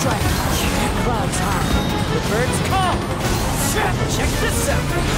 strike. Clouds high. The birds call. Check this out.